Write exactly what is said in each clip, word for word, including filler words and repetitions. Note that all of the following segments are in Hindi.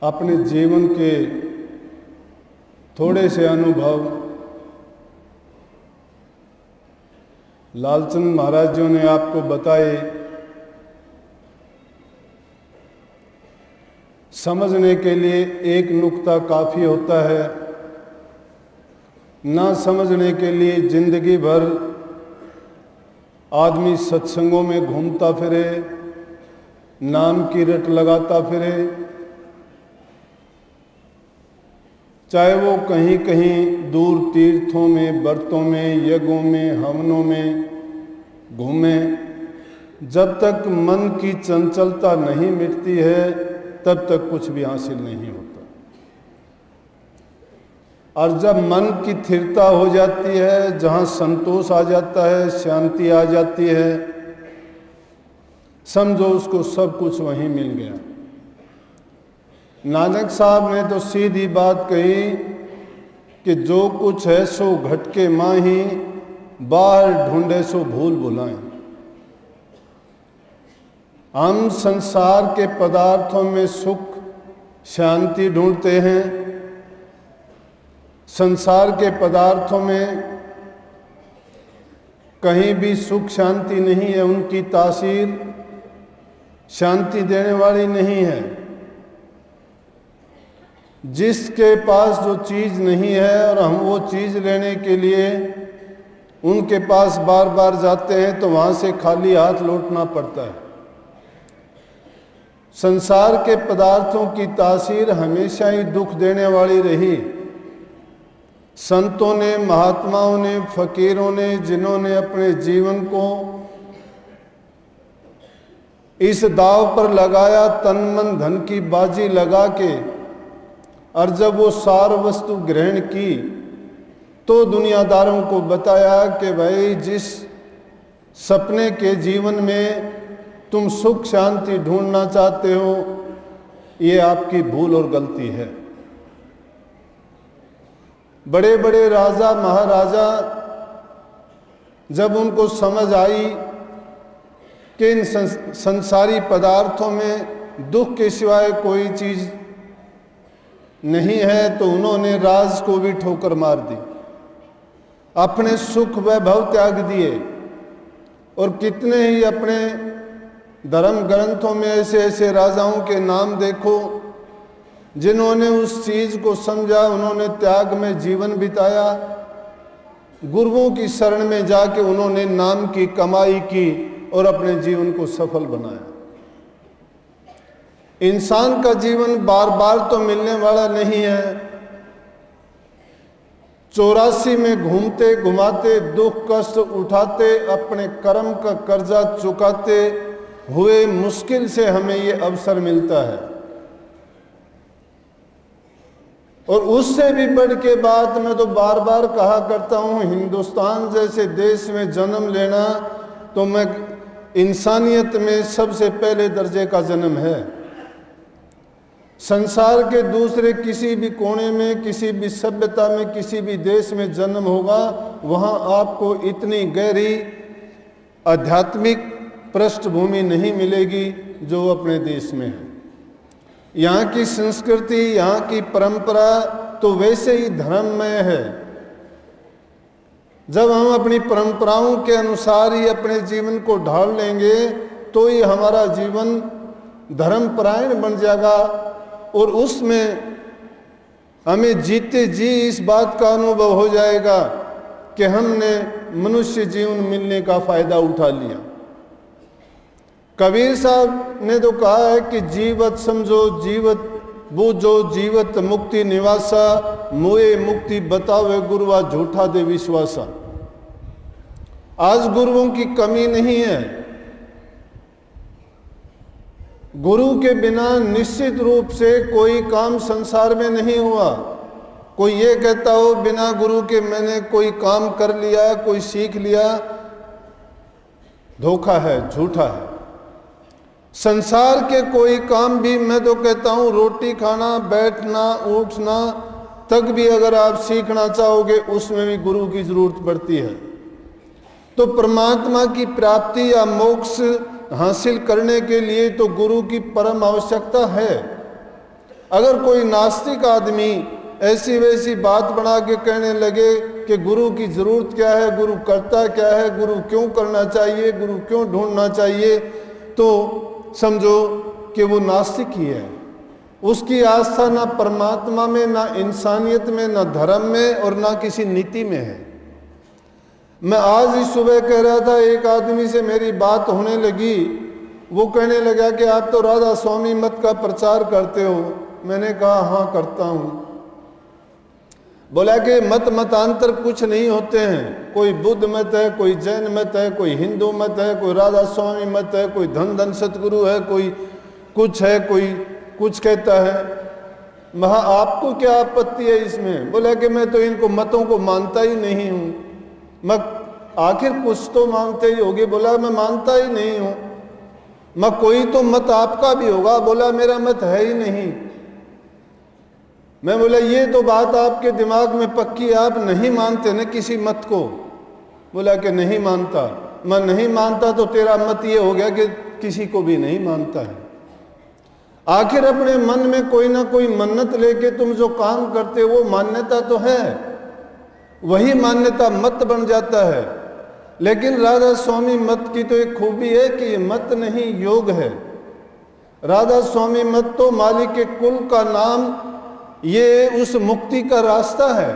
अपने जीवन के थोड़े से अनुभव लालचंद महाराज जी ने आपको बताए। समझने के लिए एक नुक्ता काफ़ी होता है, ना समझने के लिए जिंदगी भर आदमी सत्संगों में घूमता फिरे, नाम की रट लगाता फिरे, चाहे वो कहीं कहीं दूर तीर्थों में, व्रतों में, यज्ञों में, हवनों में घूमे। जब तक मन की चंचलता नहीं मिटती है तब तक कुछ भी हासिल नहीं होता। और जब मन की स्थिरता हो जाती है, जहाँ संतोष आ जाता है, शांति आ जाती है, समझो उसको सब कुछ वहीं मिल गया। नानक साहब ने तो सीधी बात कही कि जो कुछ है सो घटके माही, बाहर ढूंढे सो भूल भुलाएं। हम संसार के पदार्थों में सुख शांति ढूंढते हैं। संसार के पदार्थों में कहीं भी सुख शांति नहीं है, उनकी तासीर शांति देने वाली नहीं है। जिसके पास जो चीज़ नहीं है और हम वो चीज़ लेने के लिए उनके पास बार बार जाते हैं तो वहाँ से खाली हाथ लौटना पड़ता है। संसार के पदार्थों की तासीर हमेशा ही दुख देने वाली रही। संतों ने, महात्माओं ने, फकीरों ने, जिन्होंने अपने जीवन को इस दाव पर लगाया, तन मन धन की बाजी लगा के, और जब वो सार वस्तु ग्रहण की तो दुनियादारों को बताया कि भाई जिस सपने के जीवन में तुम सुख शांति ढूंढना चाहते हो, ये आपकी भूल और गलती है। बड़े बड़े राजा महाराजा जब उनको समझ आई कि इन संसारी पदार्थों में दुख के सिवाय कोई चीज नहीं है, तो उन्होंने राज को भी ठोकर मार दी, अपने सुख वैभव त्याग दिए। और कितने ही अपने धर्म ग्रंथों में ऐसे ऐसे राजाओं के नाम देखो जिन्होंने उस चीज को समझा, उन्होंने त्याग में जीवन बिताया, गुरुओं की शरण में जाके उन्होंने नाम की कमाई की और अपने जीवन को सफल बनाया। इंसान का जीवन बार बार तो मिलने वाला नहीं है। चौरासी में घूमते घुमाते, दुख कष्ट उठाते, अपने कर्म का कर्जा चुकाते हुए मुश्किल से हमें ये अवसर मिलता है। और उससे भी बढ़ के बात मैं तो बार बार कहा करता हूँ, हिंदुस्तान जैसे देश में जन्म लेना तो मैं इंसानियत में सबसे पहले दर्जे का जन्म है। संसार के दूसरे किसी भी कोने में, किसी भी सभ्यता में, किसी भी देश में जन्म होगा, वहाँ आपको इतनी गहरी आध्यात्मिक पृष्ठभूमि नहीं मिलेगी जो अपने देश में है। यहाँ की संस्कृति, यहाँ की परंपरा तो वैसे ही धर्ममय है। जब हम अपनी परंपराओं के अनुसार ही अपने जीवन को ढाल लेंगे तो ही हमारा जीवन धर्मपरायण बन जाएगा। और उसमें हमें जीते जी इस बात का अनुभव हो जाएगा कि हमने मनुष्य जीवन मिलने का फायदा उठा लिया। कबीर साहब ने तो कहा है कि जीवत समझो जीवत बूझो, जीवत मुक्ति निवासा, मोए मुक्ति बतावे गुरुआ झूठा दे विश्वासा। आज गुरुओं की कमी नहीं है। गुरु के बिना निश्चित रूप से कोई काम संसार में नहीं हुआ। कोई ये कहता हो बिना गुरु के मैंने कोई काम कर लिया, कोई सीख लिया, धोखा है, झूठा है। संसार के कोई काम भी, मैं तो कहता हूं रोटी खाना, बैठना, उठना तक भी अगर आप सीखना चाहोगे उसमें भी गुरु की जरूरत पड़ती है। तो परमात्मा की प्राप्ति या मोक्ष हासिल करने के लिए तो गुरु की परम आवश्यकता है। अगर कोई नास्तिक आदमी ऐसी वैसी बात बना के कहने लगे कि गुरु की ज़रूरत क्या है, गुरु करता क्या है, गुरु क्यों करना चाहिए, गुरु क्यों ढूंढना चाहिए, तो समझो कि वो नास्तिक ही है। उसकी आस्था ना परमात्मा में, ना इंसानियत में, ना धर्म में और ना किसी नीति में है। मैं आज ही सुबह कह रहा था, एक आदमी से मेरी बात होने लगी, वो कहने लगा कि आप तो राधा स्वामी मत का प्रचार करते हो। मैंने कहा हाँ करता हूँ। बोला कि मत मतांतर कुछ नहीं होते हैं, कोई बुद्ध मत है, कोई जैन मत है, कोई हिंदू मत है, कोई राधा स्वामी मत है, कोई धन धन सतगुरु है, कोई कुछ है, कोई कुछ कहता है। महा आपको क्या आपत्ति है इसमें? बोला कि मैं तो इनको मतों को मानता ही नहीं हूँ। मैं आखिर कुछ तो मानते ही होगे। बोला मैं मानता ही नहीं हूँ। मैं कोई तो मत आपका भी होगा। बोला मेरा मत है ही नहीं। मैं बोला ये तो बात आपके दिमाग में पक्की, आप नहीं मानते न किसी मत को। बोला कि नहीं मानता। मैं नहीं मानता तो तेरा मत ये हो गया कि किसी को भी नहीं मानता है। आखिर अपने मन में कोई ना कोई मन्नत लेके तुम जो काम करते हो वो मान्यता तो है, वही मान्यता मत बन जाता है। लेकिन राधा स्वामी मत की तो एक खूबी है कि ये मत नहीं, योग है। राधा स्वामी मत तो मालिक के कुल का नाम, ये उस मुक्ति का रास्ता है।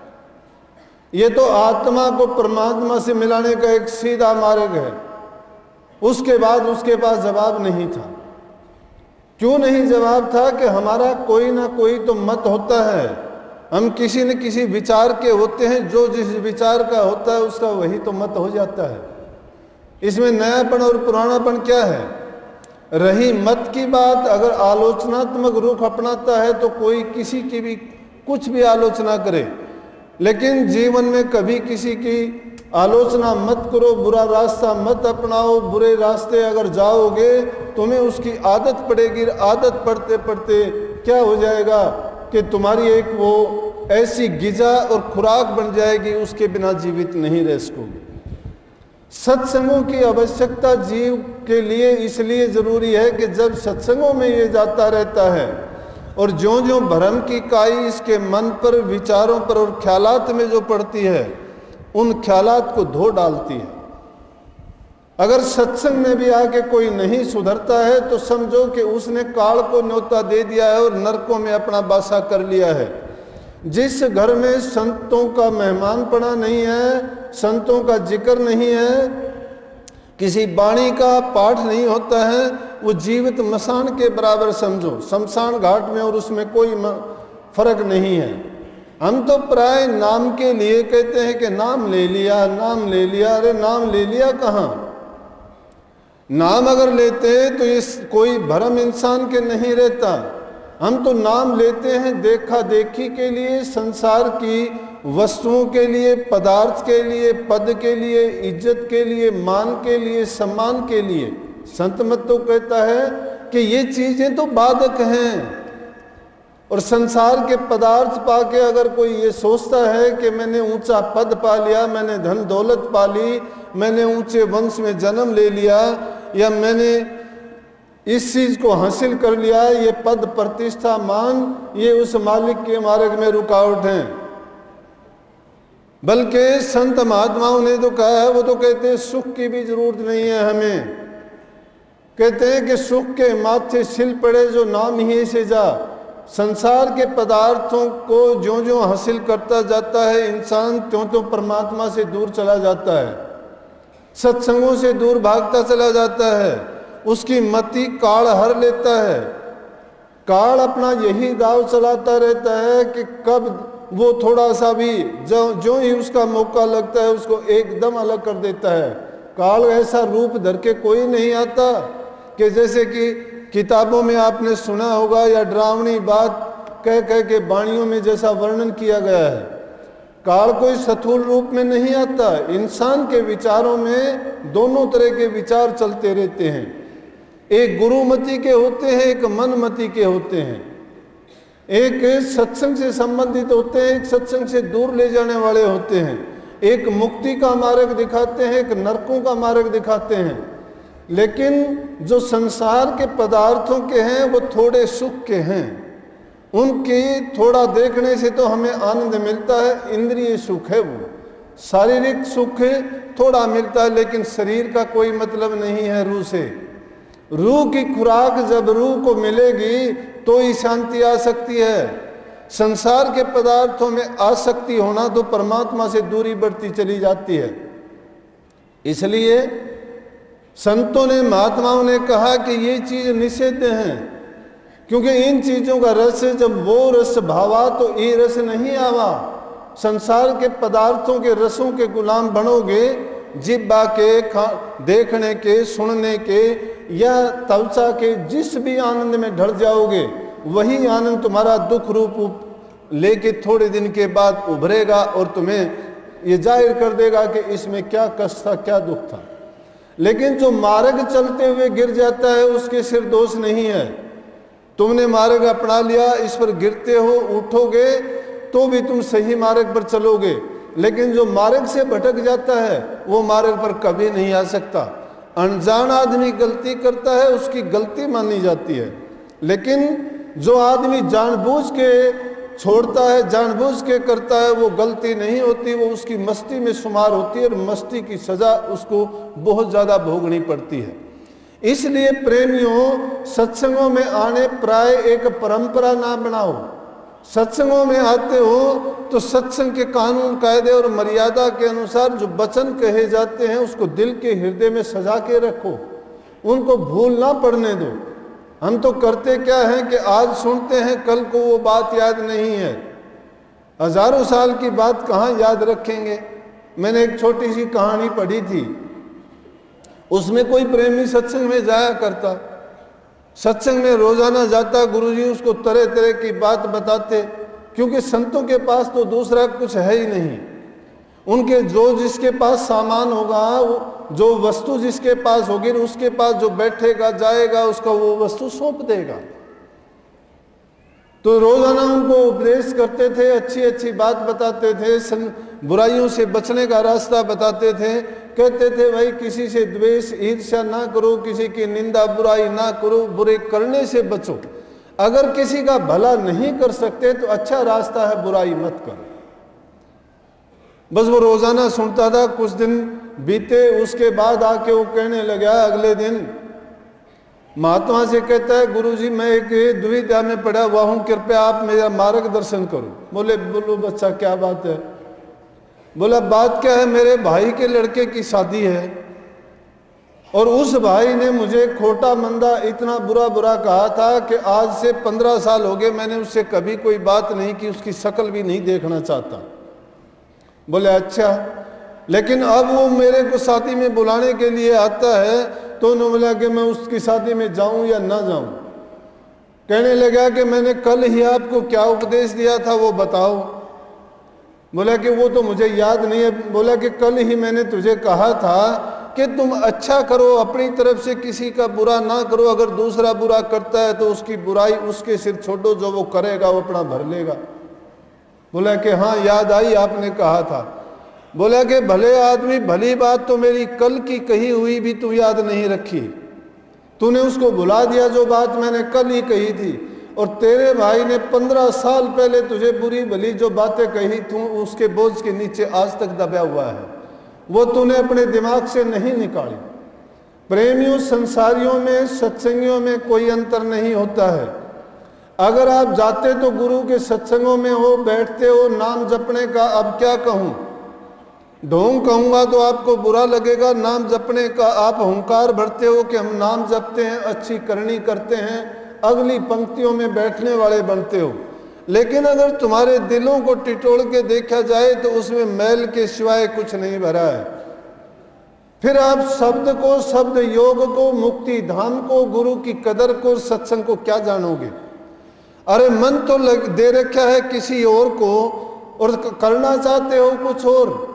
ये तो आत्मा को परमात्मा से मिलाने का एक सीधा मार्ग है। उसके बाद उसके पास जवाब नहीं था। क्यों नहीं जवाब था? कि हमारा कोई ना कोई तो मत होता है। हम किसी न किसी विचार के होते हैं, जो जिस विचार का होता है उसका वही तो मत हो जाता है। इसमें नयापन और पुरानापन क्या है? रही मत की बात, अगर आलोचनात्मक रुख अपनाता है तो कोई किसी की भी कुछ भी आलोचना करे, लेकिन जीवन में कभी किसी की आलोचना मत करो, बुरा रास्ता मत अपनाओ। बुरे रास्ते अगर जाओगे तुम्हें उसकी आदत पड़ेगी। आदत पड़ते पड़ते क्या हो जाएगा कि तुम्हारी एक वो ऐसी गिजा और खुराक बन जाएगी, उसके बिना जीवित नहीं रह सकोगे। सत्संगों की आवश्यकता जीव के लिए इसलिए ज़रूरी है कि जब सत्संगों में ये जाता रहता है और ज्यों ज्यों भ्रम की काई इसके मन पर, विचारों पर और ख्यालात में जो पड़ती है, उन ख्यालात को धो डालती है। अगर सत्संग में भी आके कोई नहीं सुधरता है तो समझो कि उसने काल को न्योता दे दिया है और नरकों में अपना बासा कर लिया है। जिस घर में संतों का मेहमानपना नहीं है, संतों का जिक्र नहीं है, किसी वाणी का पाठ नहीं होता है, वो जीवित मसान के बराबर समझो, शमशान घाट में, और उसमें कोई फर्क नहीं है। हम तो प्राय नाम के लिए कहते हैं कि नाम ले लिया, नाम ले लिया। अरे नाम ले लिया कहाँ? नाम अगर लेते तो इस कोई भ्रम इंसान के नहीं रहता। हम तो नाम लेते हैं देखा देखी के लिए, संसार की वस्तुओं के लिए, पदार्थ के लिए, पद के लिए, इज्जत के लिए, मान के लिए, सम्मान के लिए। संत मत तो कहता है कि ये चीजें तो बाधक हैं। और संसार के पदार्थ पाके अगर कोई ये सोचता है कि मैंने ऊंचा पद पा लिया, मैंने धन दौलत पा ली, मैंने ऊंचे वंश में जन्म ले लिया, या मैंने इस चीज को हासिल कर लिया, ये पद प्रतिष्ठा मान, ये उस मालिक के मार्ग में रुकावट है। बल्कि संत महात्माओं ने तो कहा है, वो तो कहते हैं सुख की भी जरूरत नहीं है हमें। कहते हैं कि सुख के माथे सिल पड़े जो नाम ही से जा। संसार के पदार्थों को ज्यों ज्यों हासिल करता जाता है इंसान, त्यों त्यों परमात्मा से दूर चला जाता है, सत्संगों से दूर भागता चला जाता है। उसकी मति काल हर लेता है। काल अपना यही दाव चलाता रहता है कि कब वो थोड़ा सा भी जो जो ही उसका मौका लगता है उसको एकदम अलग कर देता है। काल ऐसा रूप धर के कोई नहीं आता कि जैसे कि किताबों में आपने सुना होगा, या डरावनी बात कह कह के वाणियों में जैसा वर्णन किया गया है। काल कोई स्थूल रूप में नहीं आता। इंसान के विचारों में दोनों तरह के विचार चलते रहते हैं। एक गुरुमति के होते हैं, एक मनमति के होते हैं। एक सत्संग से संबंधित होते हैं, एक सत्संग से दूर ले जाने वाले होते हैं। एक मुक्ति का मार्ग दिखाते हैं, एक नरकों का मार्ग दिखाते हैं। लेकिन जो संसार के पदार्थों के हैं वो थोड़े सुख के हैं, उनके थोड़ा देखने से तो हमें आनंद मिलता है, इंद्रिय सुख है, वो शारीरिक सुख थोड़ा मिलता है, लेकिन शरीर का कोई मतलब नहीं है रूह से। रूह की खुराक जब रूह को मिलेगी तो ही शांति आ सकती है। संसार के पदार्थों में आसक्ति होना तो परमात्मा से दूरी बढ़ती चली जाती है। इसलिए संतों ने, महात्माओं ने कहा कि ये चीज निषिद्ध हैं, क्योंकि इन चीजों का रस, जब वो रस भावा तो ये रस नहीं आवा। संसार के पदार्थों के रसों के गुलाम बनोगे, जिब्बा के, देखने के, सुनने के या त्वचा के जिस भी आनंद में ढल जाओगे, वही आनंद तुम्हारा दुख रूप लेके थोड़े दिन के बाद उभरेगा और तुम्हें ये जाहिर कर देगा कि इसमें क्या कष्ट था, क्या दुख था। लेकिन जो मार्ग चलते हुए गिर जाता है उसके सिर दोष नहीं है। तुमने मार्ग अपना लिया, इस पर गिरते हो, उठोगे तो भी तुम सही मार्ग पर चलोगे, लेकिन जो मार्ग से भटक जाता है वो मार्ग पर कभी नहीं आ सकता। अनजान आदमी गलती करता है, उसकी गलती मानी जाती है, लेकिन जो आदमी जानबूझ के छोड़ता है, जानबूझ के करता है, वो गलती नहीं होती, वो उसकी मस्ती में शुमार होती है और मस्ती की सजा उसको बहुत ज़्यादा भोगनी पड़ती है। इसलिए प्रेमियों, सत्संगों में आने प्राय एक परंपरा ना बनाओ। सत्संगों में आते हो तो सत्संग के कानून, कायदे और मर्यादा के अनुसार जो वचन कहे जाते हैं उसको दिल के हृदय में सजा के रखो, उनको भूल ना पड़ने दो। हम तो करते क्या है कि आज सुनते हैं, कल को वो बात याद नहीं है, हजारों साल की बात कहाँ याद रखेंगे। मैंने एक छोटी सी कहानी पढ़ी थी, उसमें कोई प्रेमी सत्संग में जाया करता, सत्संग में रोजाना जाता, गुरुजी उसको तरह तरह की बात बताते, क्योंकि संतों के पास तो दूसरा कुछ है ही नहीं। उनके जो जिसके पास सामान होगा, जो वस्तु जिसके पास होगी, उसके पास जो बैठेगा जाएगा उसका वो वस्तु सौंप देगा। तो रोजाना उनको उपदेश करते थे, अच्छी अच्छी बात बताते थे, बुराइयों से बचने का रास्ता बताते थे। कहते थे भाई किसी से द्वेष ईर्ष्या ना करो, किसी की निंदा बुराई ना करो, बुरे करने से बचो। अगर किसी का भला नहीं कर सकते तो अच्छा रास्ता है बुराई मत करो। बस वो रोजाना सुनता था। कुछ दिन बीते, उसके बाद आके वो कहने लगा, अगले दिन महात्मा से कहता है, गुरुजी मैं एक दुविधा में पड़ा हुआ हूं, कृपया आप मेरा मार्गदर्शन करो। बोले बोलो बच्चा क्या बात है? बोला बात क्या है, मेरे भाई के लड़के की शादी है और उस भाई ने मुझे खोटा मंदा इतना बुरा बुरा कहा था कि आज से पंद्रह साल हो गए मैंने उससे कभी कोई बात नहीं की, उसकी शक्ल भी नहीं देखना चाहता। बोले अच्छा, लेकिन अब वो मेरे को शादी में बुलाने के लिए आता है तो उन्होंने बोला कि मैं उसकी शादी में जाऊं या ना जाऊं। कहने लगा कि मैंने कल ही आपको क्या उपदेश दिया था वो बताओ। बोला कि वो तो मुझे याद नहीं है। बोला कि कल ही मैंने तुझे कहा था कि तुम अच्छा करो, अपनी तरफ से किसी का बुरा ना करो, अगर दूसरा बुरा करता है तो उसकी बुराई उसके सिर छोड़ो, जो वो करेगा वो अपना भर लेगा। बोला कि हाँ याद आई, आपने कहा था। बोला कि भले आदमी, भली बात तो मेरी कल की कही हुई भी तू याद नहीं रखी, तूने उसको भुला दिया जो बात मैंने कल ही कही थी। और तेरे भाई ने पंद्रह साल पहले तुझे बुरी भली जो बातें कही, तू उसके बोझ के नीचे आज तक दबा हुआ है, वो तूने अपने दिमाग से नहीं निकाली। प्रेमियों, संसारियों में, सत्संगियों में कोई अंतर नहीं होता है। अगर आप जाते तो गुरु के सत्संगों में हो, बैठते हो, नाम जपने का अब क्या कहूँ, ढोंग कहूँगा तो आपको बुरा लगेगा। नाम जपने का आप हुंकार भरते हो कि हम नाम जपते हैं, अच्छी करनी करते हैं, अगली पंक्तियों में बैठने वाले बनते हो। लेकिन अगर तुम्हारे दिलों को टिटोल के देखा जाए तो उसमें मैल के सिवाय कुछ नहीं भरा है। फिर आप शब्द को, शब्द योग को, मुक्ति धाम को, गुरु की कदर को, सत्संग को क्या जानोगे? अरे मन तो लग दे रखा है किसी और को और करना चाहते हो कुछ और।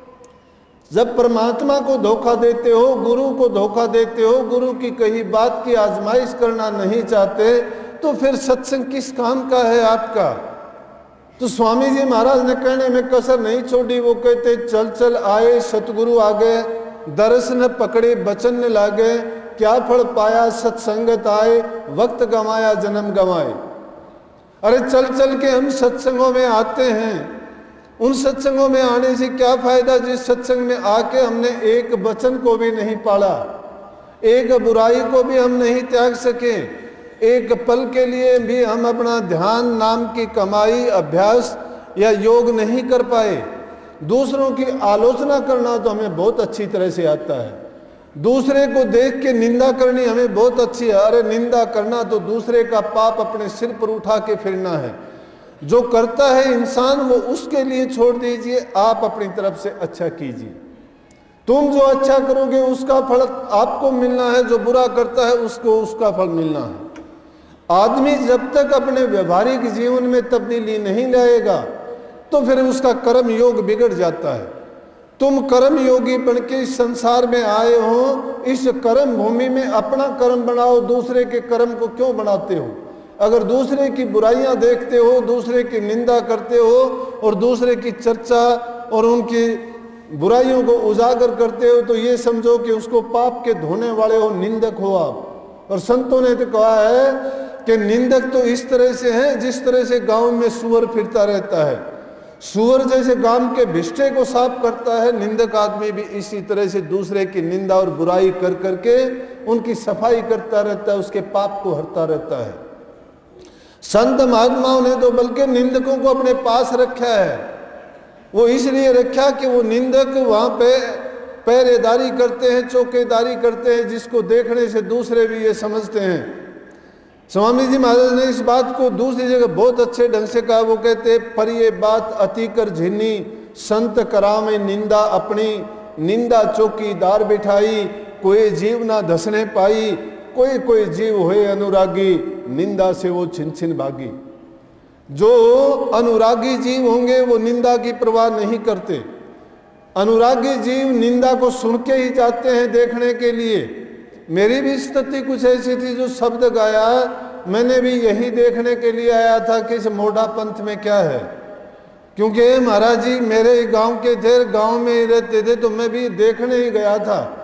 जब परमात्मा को धोखा देते हो, गुरु को धोखा देते हो, गुरु की कही बात की आजमाइश करना नहीं चाहते, तो फिर सत्संग किस काम का है आपका? तो स्वामी जी महाराज ने कहने में कसर नहीं छोड़ी। वो कहते चल चल आए सतगुरु आ गए, दरस न पकड़े बचन न लागे, क्या फल पाया सत्संगत आए, वक्त गंवाया जन्म गंवाए। अरे चल चल के हम सत्संगों में आते हैं, उन सत्संगों में आने से क्या फायदा जिस सत्संग में आके हमने एक वचन को भी नहीं पाला, एक बुराई को भी हम नहीं त्याग सके, एक पल के लिए भी हम अपना ध्यान नाम की कमाई अभ्यास या योग नहीं कर पाए। दूसरों की आलोचना करना तो हमें बहुत अच्छी तरह से आता है, दूसरे को देख के निंदा करनी हमें बहुत अच्छी है। अरे निंदा करना तो दूसरे का पाप अपने सिर पर उठा के फिरना है। जो करता है इंसान वो उसके लिए छोड़ दीजिए, आप अपनी तरफ से अच्छा कीजिए। तुम जो अच्छा करोगे उसका फल आपको मिलना है, जो बुरा करता है उसको उसका फल मिलना है। आदमी जब तक अपने व्यवहारिक जीवन में तब्दीली नहीं लाएगा तो फिर उसका कर्म योग बिगड़ जाता है। तुम कर्म योगी बन के इस संसार में आए हो, इस कर्म भूमि में अपना कर्म बनाओ, दूसरे के कर्म को क्यों बनाते हो? अगर दूसरे की बुराइयां देखते हो, दूसरे की निंदा करते हो और दूसरे की चर्चा और उनकी बुराइयों को उजागर करते हो तो ये समझो कि उसको पाप के धोने वाले हो, निंदक हो आप। और संतों ने तो कहा है कि निंदक तो इस तरह से हैं जिस तरह से गांव में सुअर फिरता रहता है, सुअर जैसे गांव के भिष्टे को साफ करता है, निंदक आदमी भी इसी तरह से दूसरे की निंदा और बुराई कर करके उनकी सफाई करता रहता है, उसके पाप को हरता रहता है। संत महात्माओं ने तो बल्कि निंदकों को अपने पास रखा है। वो इसलिए रखा कि वो निंदक वहां पे पहरेदारी करते हैं, चौकीदारी करते हैं, जिसको देखने से दूसरे भी ये समझते हैं। स्वामी जी महाराज ने इस बात को दूसरी जगह बहुत अच्छे ढंग से कहा। वो कहते पर ये बात अति कर झिनी, संत करावे निंदा अपनी, निंदा चौकीदार बिठाई, कोई जीव ना धसने पाई, कोई कोई जीव होए अनुरागी, निंदा से वो छिन छिन भागी। जो अनुरागी जीव होंगे वो निंदा की परवाह नहीं करते। अनुरागी जीव निंदा को सुन के ही जाते हैं देखने के लिए। मेरी भी स्थिति कुछ ऐसी थी, जो शब्द गाया मैंने भी यही देखने के लिए आया था कि इस मोढ़ा पंथ में क्या है। क्योंकि महाराज जी मेरे गांव के थे, गांव में ही रहते थे, तो मैं भी देखने ही गया था